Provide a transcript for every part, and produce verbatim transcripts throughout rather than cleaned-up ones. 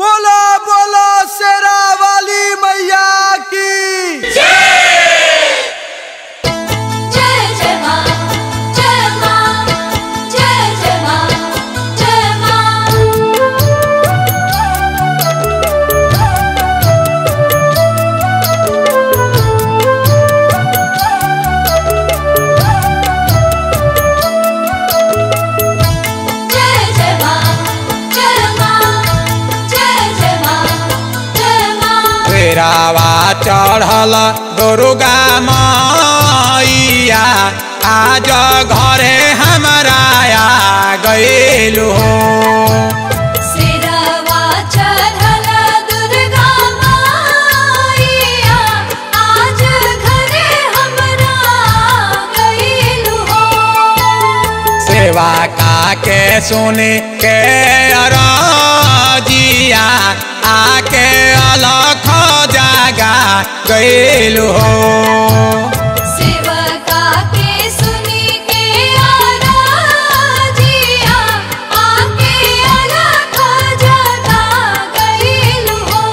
बोलो बोलो शेरा वाली मैया की जय जय मां जय मां जय जय मां जय रावा चढ़ल दुर्गा मैया आज घरे हमारा आ गइलु हो। सिरवा चढ़ल दुर्गा मैया आज घरे हमरा गइलु हो। सेवा का के सुने के अरजिया आके अलख जागा गइलु हो। सेवका के सुनी के अरजिया आके अलख जागा गइलु हो।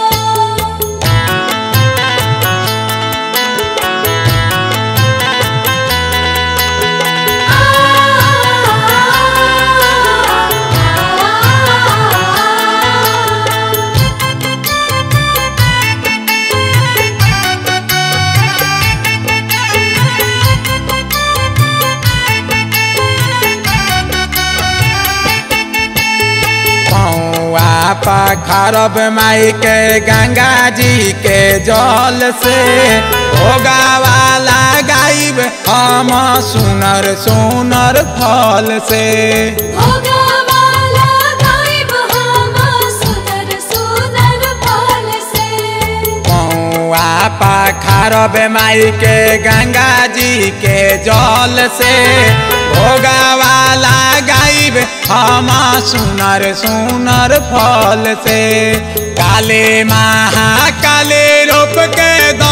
पखरब माई के गंगा जी के जल से भोगावाला गाइब हम सुनर सुनर फल से। भोगावाला गाइब हम सुनर सुनर फल से। पौआ पखरब माई के गंगा जी के जल से भोगावाला गाइब हम सुनर सुनर फल से। काले महाकाले रूप के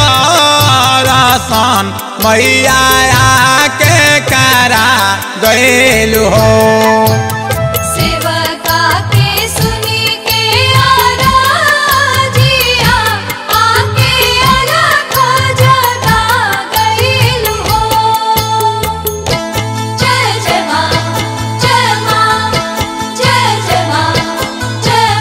दर्शन मैया के करा गइलु हो। सेवका के सुनी के अरजिया आके अलख जागा गइलु हो। जय जय मां जय मां जय जय मां जय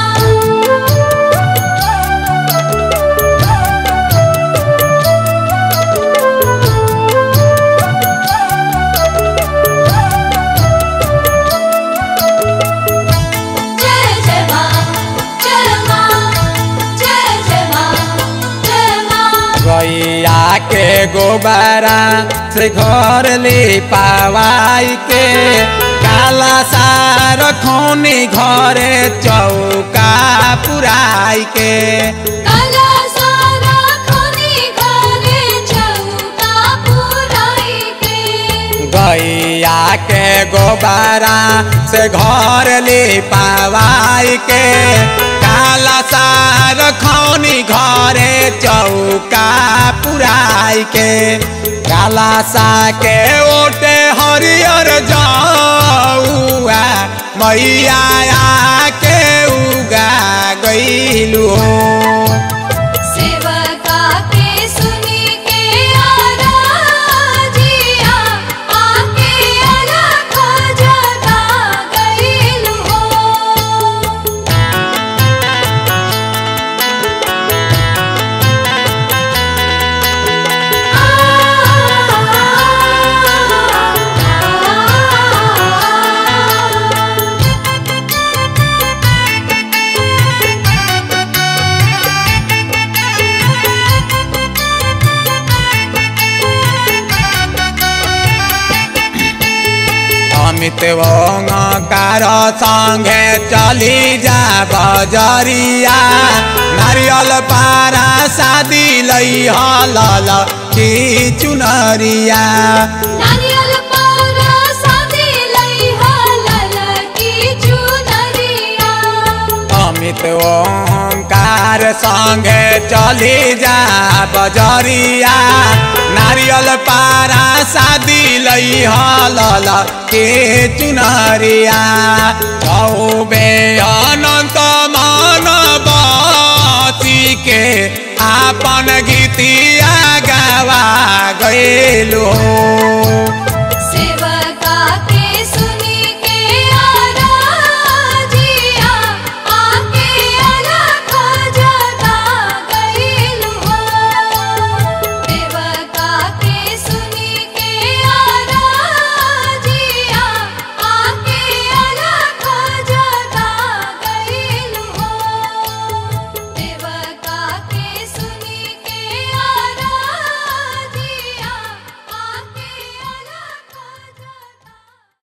गैया के गोबरा से घर ले पावाई के काला सार खोनी घरे चौका पुराई के। काला सारा खोनी घरे चौका पुराई के। गैया के गोबरा से घर ले पावाई के काला सार खौनी घरे चौका पुराई के। काला सा के ओटे हरियर जाऊआ मैया के उगा गइलु हो। सेवका के सुनी के अरजिया आके अलख जागा गइलु हो। अमित ओंकार संगे चली जा बजरिया नारियल पारा शादी लई हल की चुनरिया। नारियल पारा शादी लई हल की चुनरिया। अमित ओंकार संगे चली जा बजरिया नारियल पारा शादी लई हल के चुनरिया। चौबे अनंत मान के आपन गीतिया गावा गइलू हो।